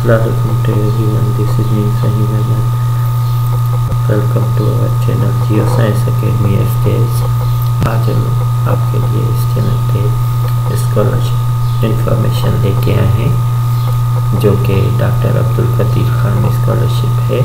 Assalamualaikum to everyone, this is me Sahim Ahmed. Welcome to our channel geo science academy SKS। आज हम आपके लिए इस channel पे स्कॉलरशिप इंफॉर्मेशन लेके आए हैं, जो कि डॉक्टर अब्दुल कदीर खान स्कॉलरशिप है।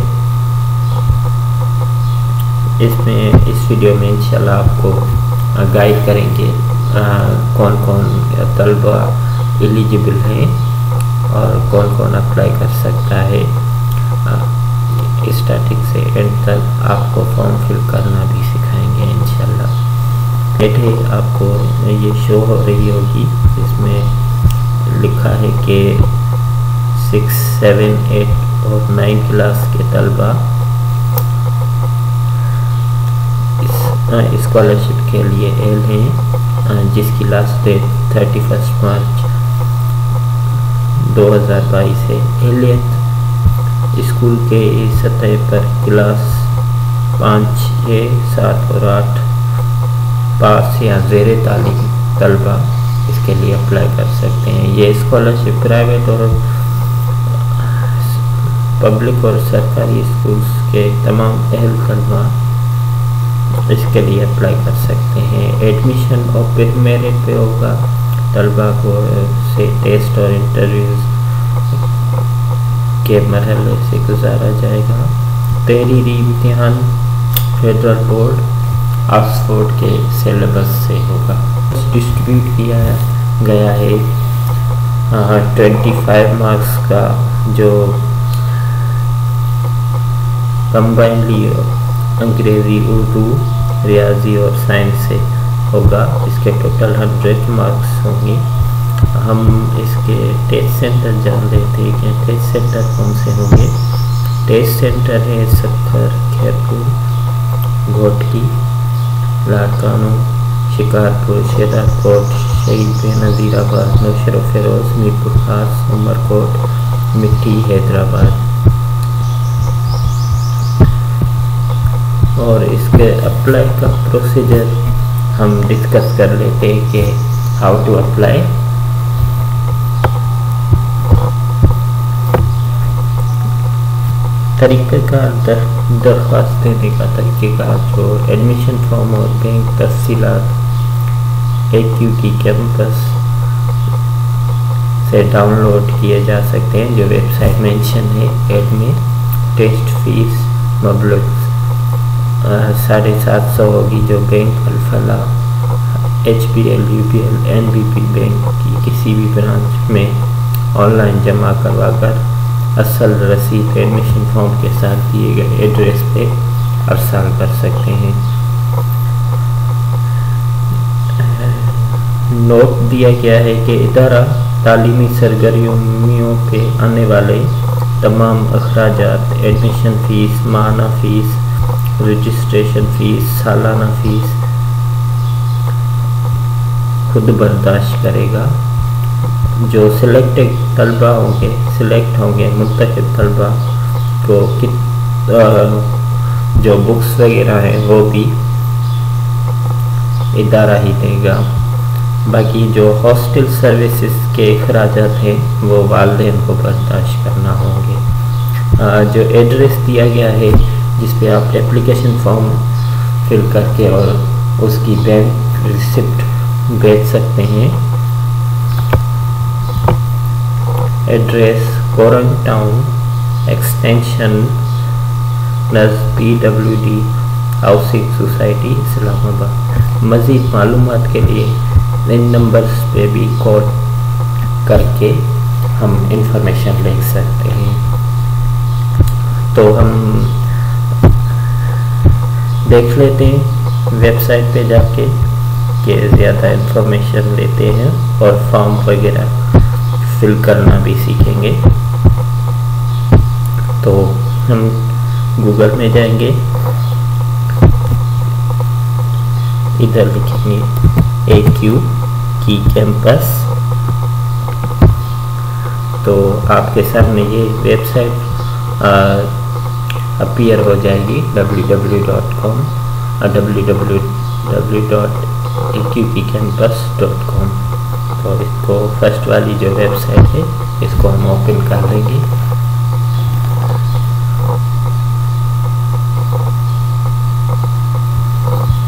इसमें इस वीडियो में इंशाल्लाह आपको गाइड करेंगे कौन कौन तलबा एलिजिबल हैं और कौन कौन अप्लाई कर सकता है। स्टार्टिंग से एंड तक आपको फॉर्म फिल करना भी सिखाएंगे इंशाल्लाह। बैठे आपको ये शो हो रही होगी, इसमें लिखा है कि 6, 7, 8 और 9 क्लास के तलबा इस स्कॉलरशिप के लिए एल हैं, जिसकी लास्ट डेट 31 मार्च 2022 है। एहलियत स्कूल के सतह पर क्लास 5, 6, 7 और 8 पास या ज़ेरे तालीम तलबा इसके लिए अप्लाई कर सकते हैं। ये स्कॉलरशिप प्राइवेट और पब्लिक और सरकारी स्कूल्स के तमाम अहल तलबा इसके लिए अप्लाई कर सकते हैं। एडमिशन ओपन मेरिट पे होगा, तलबा को से टेस्ट और इंटरव्यूज़ के मरहले से गुजारा जाएगा। तहरीरी इम्तिहान फेडरल बोर्ड ऑक्सफोर्ड के सिलेबस से होगा। डिस्ट्रीब्यूट किया गया है 25 मार्क्स का, जो कंबाइनली अंग्रेज़ी, उर्दू, रियाजी और साइंस से होगा। इसके टोटल 100 मार्क्स होंगे। हम इसके टेस्ट सेंटर जान लेते हैं कि टेस्ट सेंटर कौन से होंगे। टेस्ट सेंटर है सक्खर, खैरपुर, घोटकी, लाड़कानो, शिकारपुर, शेराकोट, शहीद बेनज़ीराबाद, नौशेरा फिरोज, मीरपुर खास, उमरकोट, मिट्टी, हैदराबाद। और इसके अप्लाई का प्रोसीजर हम डिस्कस कर लेते हैं कि हाउ टू अप्लाई। तरीक़ेकार दरख्वास्त देने का तरीक़ेकार, जो एडमिशन फॉर्म और बैंक तफसीलात AQT कैंपस से डाउनलोड किए जा सकते हैं, जो वेबसाइट मेंशन है ऐड में। टेस्ट फीस मबलग 750 होगी, जो bank Alfalah, HBL, UBL, NBP bank की किसी भी ब्रांच में ऑनलाइन जमा करवाकर असल रसीद एडमिशन फॉर्म के साथ दिए गए एड्रेस पे अरसाल कर सकते हैं। नोट दिया गया है कि इदारा तालीमी सरगर्मियों पे आने वाले तमाम अखराजात, एडमिशन फ़ीस, माहाना फ़ीस, रजिस्ट्रेशन फ़ीस, सालाना फ़ीस खुद बर्दाश्त करेगा। जो सिलेक्ट होंगे मुंतखब तलबा को जो बुक्स वगैरह हैं वो भी इदारा ही देगा। बाकी जो हॉस्टल सर्विसेज के अखराजात हैं वो वालिदैन को बर्दाश्त करना होंगे। जो एड्रेस दिया गया है जिस पे आप एप्लीकेशन फॉर्म फिल करके और उसकी बैंक रिसिप्ट भेज सकते हैं। Address Korang town extension PWD housing society Islamabad. मज़ीद मालूमात के लिए इन नंबर्स पे भी कॉल करके हम इंफॉर्मेशन ले सकते हैं। तो हम देख लेते हैं वेबसाइट पे जाके कि ज़्यादा इंफॉर्मेशन लेते हैं और फॉर्म वगैरह फिल करना भी सीखेंगे। तो हम गूगल में जाएंगे, इधर लिखेंगे AQT कैंपस, तो आपके सामने ये वेबसाइट अपीयर हो जाएगी www.com www.aqtcampus.com। तो इसको फर्स्ट वाली जो वेबसाइट है इसको हम ओपन कर लेंगे।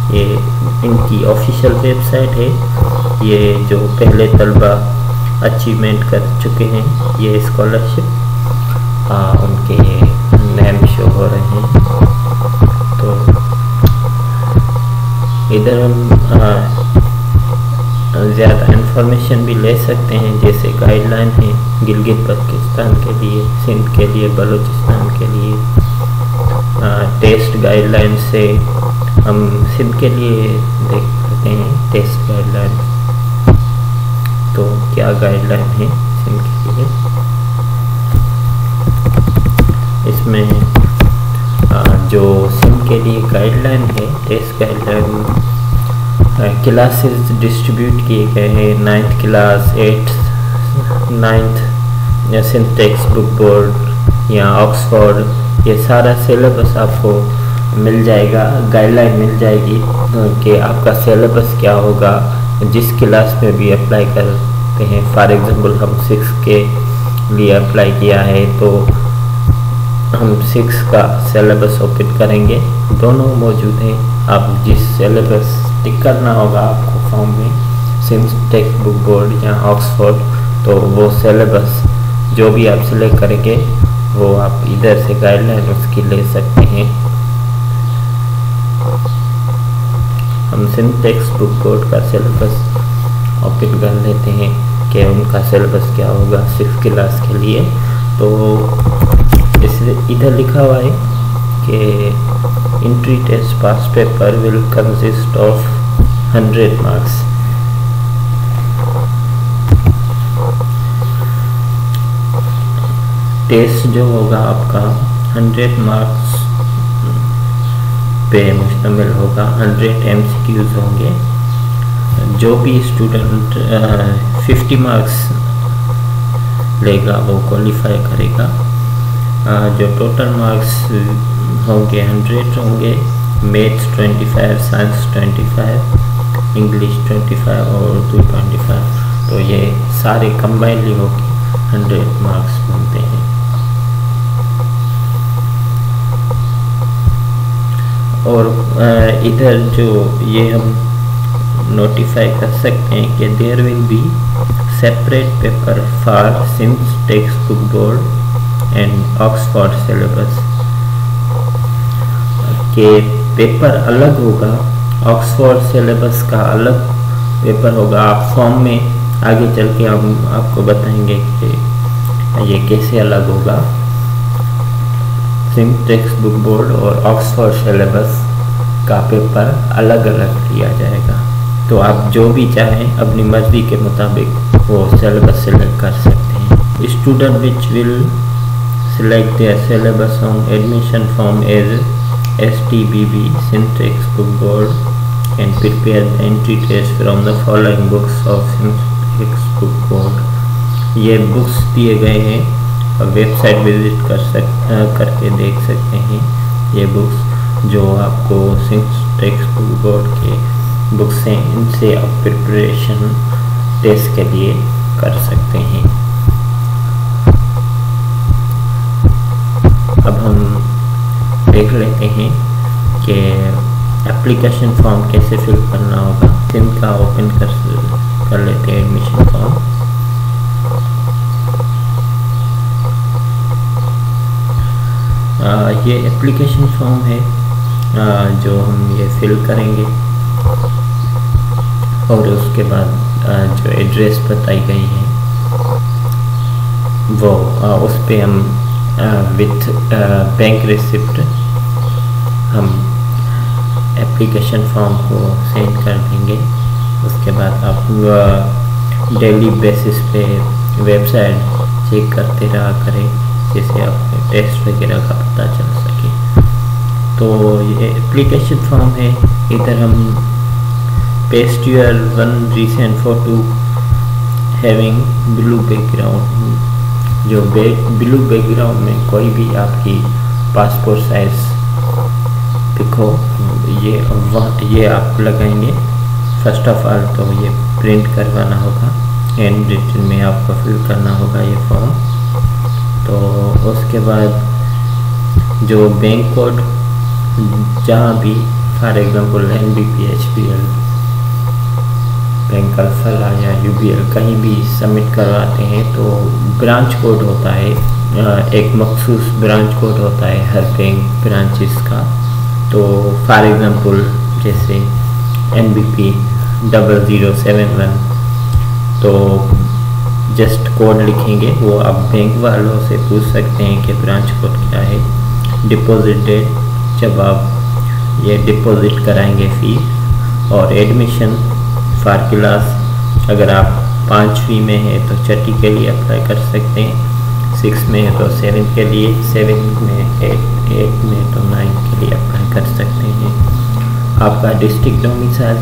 ये इनकी ऑफिशियल वेबसाइट है। ये जो पहले तलबा अचीवमेंट कर चुके हैं ये स्कॉलरशिप, उनके नेम शो हो रहे हैं। तो इधर हम ज़्यादा इन्फॉर्मेशन भी ले सकते हैं, जैसे गाइडलाइन है गिलगित बल्तिस्तान के लिए, सिंध के लिए, बलूचिस्तान के लिए। टेस्ट गाइडलाइन से हम सिंध के लिए देख सकते हैं टेस्ट गाइडलाइन। तो क्या गाइडलाइन है सिंध के लिए, इसमें जो सिंध के लिए गाइडलाइन है, टेस्ट गाइडलाइन, क्लासेस डिस्ट्रीब्यूट किए गए हैं। 9th class, 8th 9th Sindh text book board या ऑक्सफोर्ड, ये सारा सिलेबस आपको मिल जाएगा, गाइडलाइन मिल जाएगी कि आपका सिलेबस क्या होगा जिस क्लास में भी अप्लाई करते हैं। फॉर एग्जांपल हम 6 के लिए अप्लाई किया है तो हम 6 का सिलेबस ओपन करेंगे, दोनों मौजूद हैं। आप जिस सिलेबस टिक करना होगा आपको फॉर्म में, सिंध टेक्स्ट बुक बोर्ड या ऑक्सफोर्ड, तो वो सिलेबस जो भी आप सिलेक्ट करेंगे वो आप इधर से गाइडलाइन उसकी ले सकते हैं। हम सिंध टेक्स्ट बुक बोर्ड का सिलेबस ओपन कर लेते हैं कि उनका सिलेबस क्या होगा 6th क्लास के लिए। तो इसलिए इधर लिखा हुआ है कि entry test pass paper will consist of 100 marks. Test जो होगा आपका 100 मार्क्स पे मुश्तमिल होगा, 100 MCQs होंगे। जो भी स्टूडेंट 50 मार्क्स लेगा वो क्वालिफाई करेगा। जो टोटल मार्क्स होंगे 100 होंगे, मैथ्स 25, साइंस 25, इंग्लिश 25 और उर्दू 25। तो ये सारे कंबाइनली होकर 100 मार्क्स बनते हैं। और इधर जो ये हम नोटिफाई कर सकते हैं कि there will be separate paper for Sindh text book board and Oxford syllabus, के पेपर अलग होगा, ऑक्सफोर्ड सिलेबस का अलग पेपर होगा। आप फॉर्म में आगे चल के हम आपको बताएंगे कि ये कैसे अलग होगा। सिंध टेक्स्ट बुक बोर्ड और ऑक्सफोर्ड सिलेबस का पेपर अलग अलग लिया जाएगा। तो आप जो भी चाहें अपनी मर्जी के मुताबिक वो सिलेबस सेलेक्ट कर सकते हैं। Student which will select their syllabus on admission form as STBB Sindh Text Book Board and prepare the entry test from the following books of Sindh Text Book Board। ये books दिए गए हैं और website visit करके देख सकते हैं। ये बुक्स जो आपको सिंध टेक्स्ट बुक बोर्ड के बुक्स हैं, इनसे आप प्रिपरेशन टेस्ट के लिए कर सकते हैं। अब हम देख लेते हैं कि एप्लीकेशन फॉर्म कैसे फिल करना होगा। सिंध का ओपन कर लेते हैं एडमिशन फॉर्म। ये एप्लीकेशन फॉर्म है जो हम ये फिल करेंगे और उसके बाद जो एड्रेस बताई गई है वो उस पर हम विथ बैंक रिसिप्ट हम एप्लीकेशन फॉर्म को सेंड कर देंगे। उसके बाद आप डेली बेसिस पे वेबसाइट चेक करते रहा करें जिससे आपको टेस्ट वगैरह का पता चल सके। तो ये एप्लीकेशन फॉर्म है। इधर हम paste your one recent photo having blue background, जो ब्लू बैकग्राउंड में कोई भी आपकी पासपोर्ट साइज दिखो ये आप लगाएंगे। फर्स्ट ऑफ ऑल तो ये प्रिंट करवाना होगा, हैंड रिटन में आपको फिल करना होगा ये फॉर्म। तो उसके बाद जो बैंक कोड जहाँ भी फॉर एग्जांपल NBPHBL, बैंक अल्फा या UBL कहीं भी सबमिट करवाते हैं तो ब्रांच कोड होता है, एक मखसूस ब्रांच कोड होता है हर बैंक ब्रांचेस का। तो फॉर एग्जांपल जैसे NBP 0071, तो जस्ट कोड लिखेंगे, वो आप बैंक वालों से पूछ सकते हैं कि ब्रांच कोड क्या है। डिपॉजिट डेट, जब आप ये डिपॉजिट कराएंगे फीस, और एडमिशन फॉर क्लास, अगर आप 5वीं में है तो 6ठी के लिए अप्लाई कर सकते हैं, 6 में है तो 7 के लिए, 7 में 8 में तो 9 के लिए अप्लाई कर सकते हैं। आपका डिस्ट्रिक्ट डोमिसाइल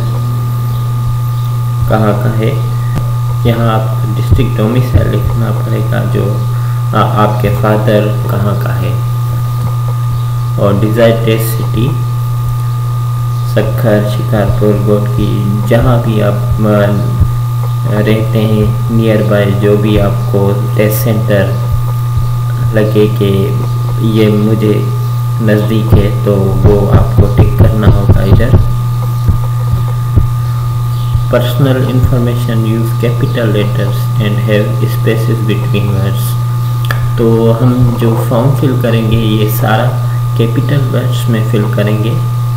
कहाँ का है, यहाँ आपको डिस्ट्रिक्ट डोमिसाइल लिखना पड़ेगा, जो आपके फादर कहाँ का है। और desired test city, Sukkur, Shikarpur, Ghotki, जहाँ भी आप रहते हैं नियर बाय, जो भी आपको टेस्ट सेंटर लगे कि ये मुझे नज़दीक है, तो वो आपको टिक करना होगा इधर। Personal information, use capital letters and have spaces between words. तो हम जो फॉर्म फिल करेंगे ये सारा कैपिटल वर्ड्स में फिल करेंगे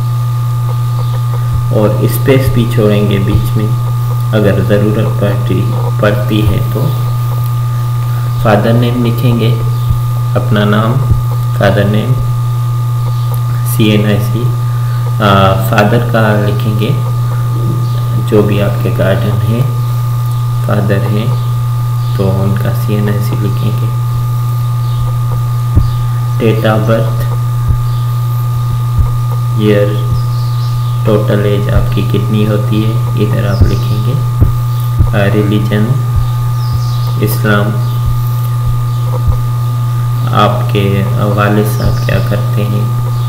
और स्पेस भी छोड़ेंगे बीच में अगर ज़रूरत पड़ती है तो। फादर नेम लिखेंगे, अपना नाम, फादर नेम, CNIC, फादर का लिखेंगे, जो भी आपके गार्डियन है, फादर हैं तो उनका CNIC लिखेंगे। Date of birth, year, total age आपकी कितनी होती है इधर आप लिखेंगे। रिलीजन इस्लाम, आपके वालिद साहब क्या करते हैं।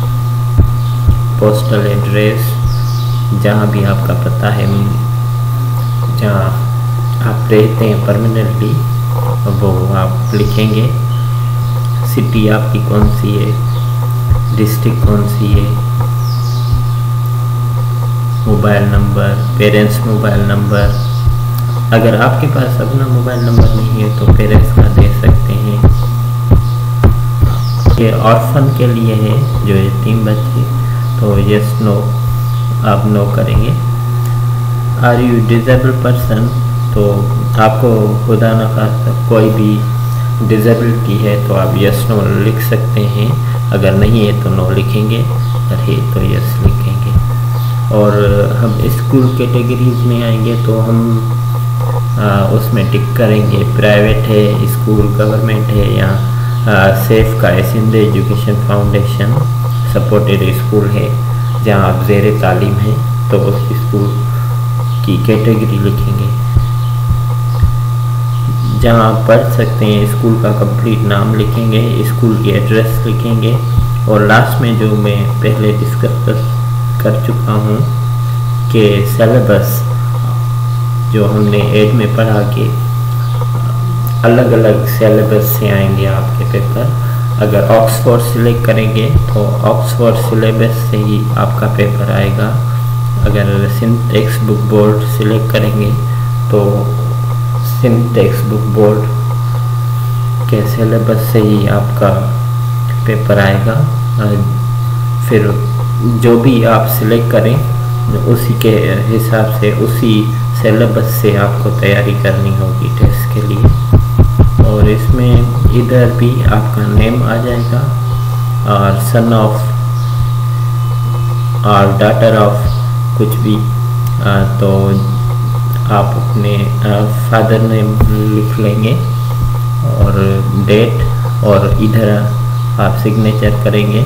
पोस्टल एड्रेस, जहाँ भी आपका पता है, जहाँ आप रहते हैं परमानेंटली, वो आप लिखेंगे। सिटी आपकी कौन सी है, डिस्ट्रिक्ट कौन सी है। Mobile number, parents mobile number, अगर आपके पास अपना मोबाइल नंबर नहीं है तो पेरेंट्स का दे सकते हैं। ये ऑर्फन के लिए है, जो यतीम बच्चे, तो यस नो आप नो करेंगे। आर यू डिजेबल पर्सन, तो आपको खुदा न खास्ता कोई भी डिजेबिलिटी है तो आप यस नो लिख सकते हैं, अगर नहीं है तो नो लिखेंगे, अगर है तो यस लिखेंगे। और हम स्कूल कैटेगरीज में आएंगे तो हम उसमें टिक करेंगे, प्राइवेट है स्कूल, गवर्नमेंट है, या सेफ का Sindh education foundation supported school है, जहाँ आप ज़ेर तालीम है तो उस स्कूल की कैटेगरी लिखेंगे। जहाँ आप पढ़ सकते हैं स्कूल का कंप्लीट नाम लिखेंगे, स्कूल की एड्रेस लिखेंगे। और लास्ट में जो मैं पहले डिस्कस कर चुका हूँ कि सिलेबस जो हमने एड में पढ़ा कि अलग अलग सिलेबस से आएंगे आपके पेपर। अगर ऑक्सफोर्ड सिलेक्ट करेंगे तो ऑक्सफोर्ड सिलेबस से ही आपका पेपर आएगा। अगर Sindh text book board select करेंगे तो सिंध टेक्स्ट बुक बोर्ड के सिलेबस से ही आपका पेपर आएगा। फिर जो भी आप सिलेक्ट करें उसी के हिसाब से, उसी सिलेबस से आपको तैयारी करनी होगी टेस्ट के लिए। और इसमें इधर भी आपका नेम आ जाएगा और सन ऑफ और डॉटर ऑफ कुछ भी, तो आप अपने फादर नेम लिख लेंगे और डेट, और इधर आप सिग्नेचर करेंगे।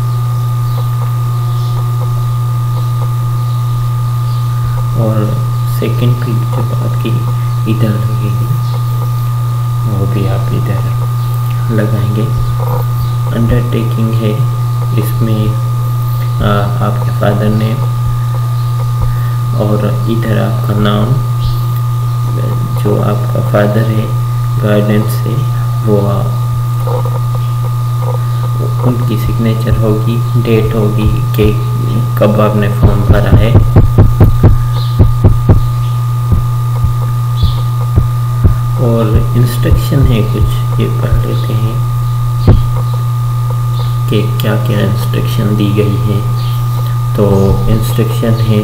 और सेकंड भी जब आपकी इधर लगेगी वो भी आप इधर लगाएंगे। अंडरटेकिंग है, इसमें आपके फादर नेम और इधर आपका नाम, जो आपका फादर है गाइडेंस है वो उनकी सिग्नेचर होगी, डेट होगी कि कब आपने फॉर्म भरा है। और इंस्ट्रक्शन है कुछ, ये पढ़ लेते हैं कि क्या क्या इंस्ट्रक्शन दी गई है। तो इंस्ट्रक्शन है,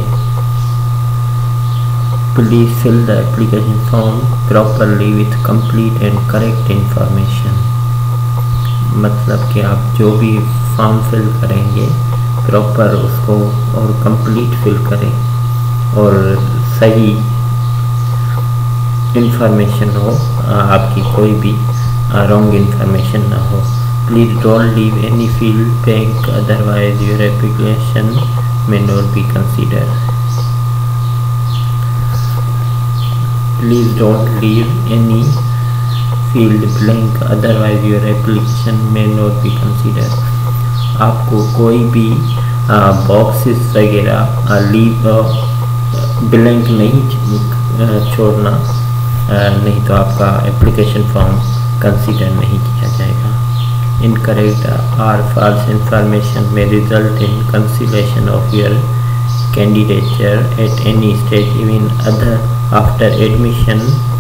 please fill the application form properly with complete and correct information. मतलब कि आप जो भी फॉर्म फिल करेंगे प्रॉपर उसको और कंप्लीट फिल करें और सही इंफॉर्मेशन हो, आपकी कोई भी रॉन्ग इंफॉर्मेशन ना हो। Please don't leave any field blank otherwise your application may not be considered. Please don't leave any field blank otherwise your application may not be considered. आपको कोई भी बॉक्सेस वगैरह लीव ब्लैंक नहीं छोड़ना, नहीं तो आपका एप्लीकेशन फॉर्म कंसीडर नहीं किया जाएगा। Incorrect or false information may result in cancellation of your candidature at any stage, even after admission,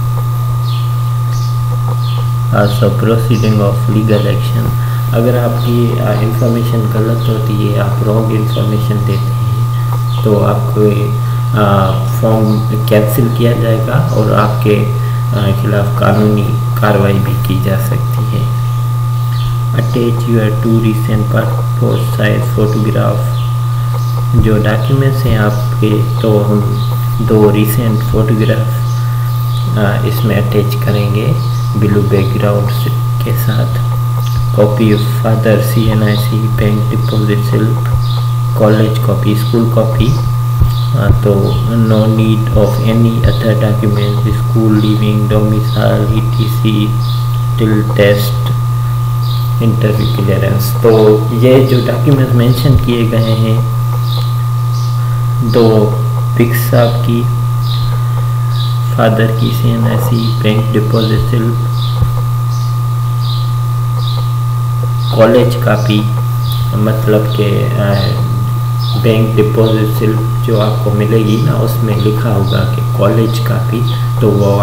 also proceeding of legal action. अगर आपकी इंफॉर्मेशन गलत होती है, आप रॉन्ग इंफॉर्मेशन देते हैं, तो आपको फॉर्म कैंसिल किया जाएगा और आपके खिलाफ कानूनी कार्रवाई भी की जा सकती है। Attach your 2 recent passport size photograph. जो डॉक्यूमेंट्स हैं आपके, तो हम 2 रिसेंट फोटोग्राफ इसमें अटैच करेंगे ब्लू बैकग्राउंड के साथ। Copy of father CNIC bank deposit slip, college copy, school copy. तो no need of any other document, school leaving, domicile, ETC till test, interview clearance. तो ये जो डॉक्यूमेंट मेंशन किए गए हैं, 2 पिक्स आपकी, फादर की CNIC bank deposit slip, college copy, मतलब के बैंक डिपॉजिट स्लिप जो आपको मिलेगी ना, उसमें लिखा होगा कि कॉलेज कापी, तो वो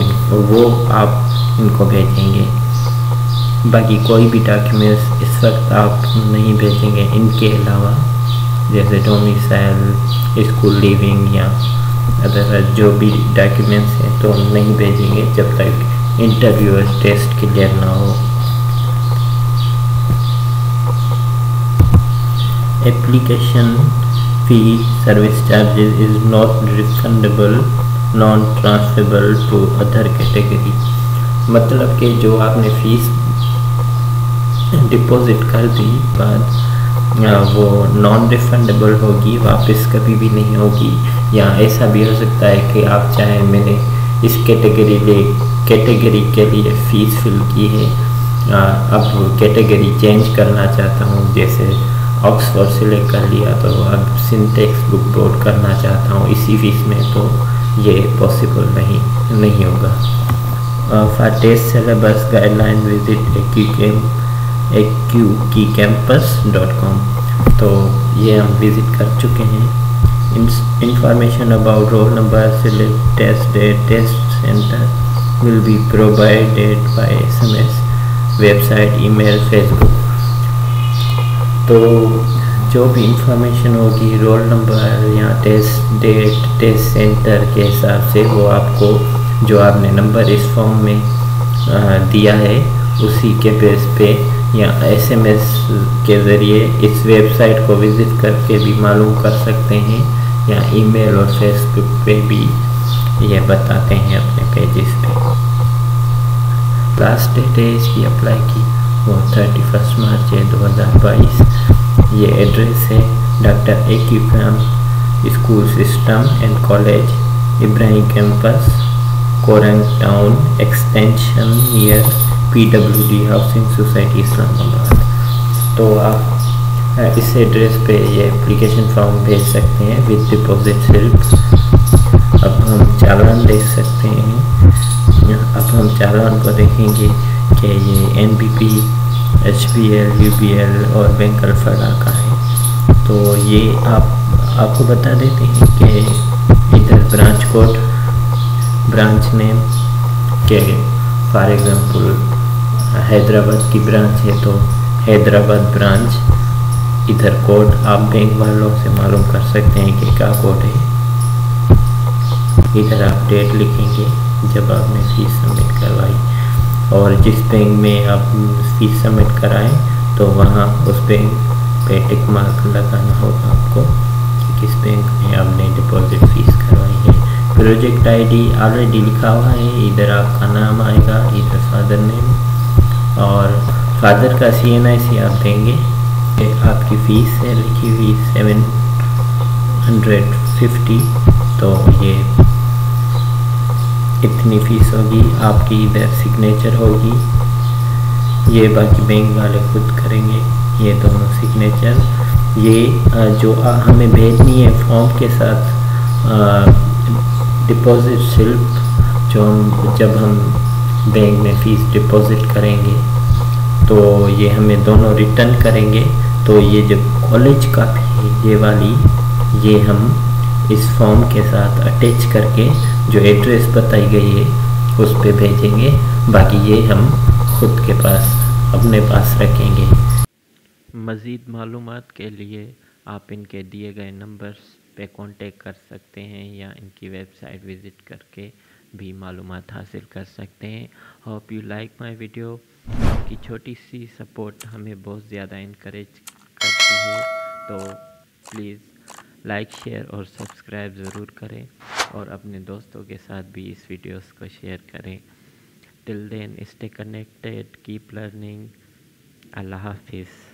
आप इनको भेजेंगे। बाकी कोई भी डॉक्यूमेंट्स इस वक्त आप नहीं भेजेंगे इनके अलावा, जैसे डोमिसाइल, स्कूल लीविंग या अदर जो भी डॉक्यूमेंट्स हैं तो नहीं भेजेंगे जब तक इंटरव्यू और टेस्ट क्लियर ना हो। Application fee service charges is not refundable, non transferable to other category. मतलब कि जो आपने फीस डिपॉजिट कर दी बाद वो नॉन रिफंडेबल होगी, वापस कभी भी नहीं होगी। या ऐसा भी हो सकता है कि आप चाहें मैंने इस कैटेगरी के लिए फ़ीस फिल की है, अब कैटेगरी चेंज करना चाहता हूँ, जैसे ऑक्सफोर्ड सिलेक्ट कर लिया तो अब सिंटेक्स बुक बोर्ड करना चाहता हूँ इसी फीस में, तो ये पॉसिबल नहीं होगा। For test syllabus guideline visit AQKeycampus.com। तो ये हम विज़िट कर चुके हैं। Information about roll number, select, test date, test center will be provided by SMS, website, email, Facebook. तो जो भी इंफॉर्मेशन होगी रोल नंबर या टेस्ट डेट, टेस्ट सेंटर के हिसाब से, वो आपको जो आपने नंबर इस फॉर्म में दिया है उसी के बेस पे या SMS के ज़रिए इस वेबसाइट को विज़िट करके भी मालूम कर सकते हैं, या ईमेल और फेसबुक पे भी ये बताते हैं अपने पेजेस पे। लास्ट डेट है इसकी अप्लाई की वो 31 मार्च है 2022। ये एड्रेस है doctor AQ school system and college, Ibrahim campus, Korang town extension near PWD housing society Islamabad. तो आप इस एड्रेस पे ये एप्लीकेशन फॉर्म भेज सकते हैं विद डिपॉजिट स्लिप। अब हम चालान देख सकते हैं। अब हम चालान को देखेंगे कि ये NBP HBL, UBL और बैंक अल्फाड़ा का है। तो ये आपको बता देते हैं कि इधर ब्रांच कोड, ब्रांच नेम के फॉर एग्जाम्पल हैदराबाद की ब्रांच है तो हैदराबाद ब्रांच, इधर कोड आप बैंक वालों से मालूम कर सकते हैं कि क्या कोड है। इधर आप डेट लिखेंगे जब आपने फीस सबमिट करवाई, और जिस बैंक में आप फीस सबमिट कराएं तो वहाँ उस बैंक पे टिक मार्क लगाना होगा आपको कि किस बैंक में आपने डिपॉजिट फीस करवाई है। प्रोजेक्ट आईडी ऑलरेडी लिखा हुआ है, इधर आपका नाम आएगा, इधर फादर नेम और फादर का CNIC आप देंगे। आपकी फ़ीस है लिखी हुई 750, तो ये इतनी फ़ीस होगी आपकी। इधर सिग्नेचर होगी, ये बाकी बैंक वाले खुद करेंगे, ये दोनों सिग्नेचर। ये जो हमें भेजनी है फॉर्म के साथ डिपॉजिट स्लिप, जब हम बैंक में फ़ीस डिपॉजिट करेंगे तो ये हमें दोनों रिटर्न करेंगे। तो ये जो कॉलेज कापी है ये वाली, ये हम इस फॉर्म के साथ अटैच करके जो एड्रेस बताई गई है उस पे भेजेंगे, बाकी ये हम खुद के पास अपने पास रखेंगे। मज़ीद मालूमात के लिए आप इनके दिए गए नंबर्स पे कांटेक्ट कर सकते हैं या इनकी वेबसाइट विज़िट करके भी मालूमात हासिल कर सकते हैं। Hope you like my video. आपकी छोटी सी सपोर्ट हमें बहुत ज़्यादा इनकरेज करती है, तो प्लीज़ लाइक, शेयर और सब्सक्राइब ज़रूर करें और अपने दोस्तों के साथ भी इस वीडियोस को शेयर करें। Till then stay connected, keep learning. अल्लाह हाफिज़।